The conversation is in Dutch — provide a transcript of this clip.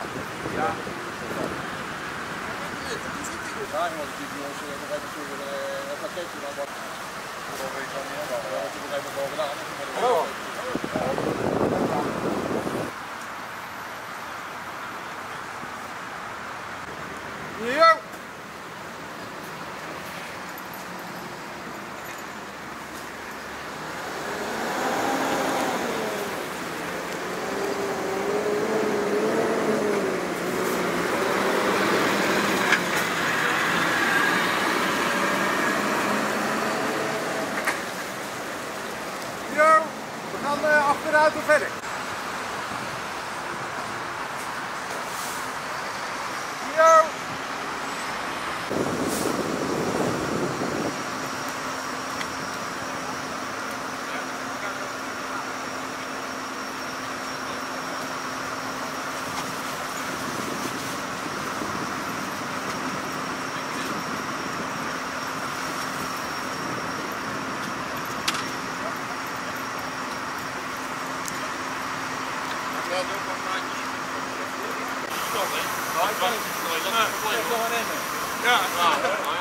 Ja. Ja, maar die jongens nog even toe een pakketje dan wat. Dat weet ik wel niet helemaal. We hebben nog even bovenaan. Ja. Yo, we gaan achteruit en verder. Yo. Ja, doe maar maatjes. Stop, hè? Ja, ik kan het niet. Dat is een probleem. Ja.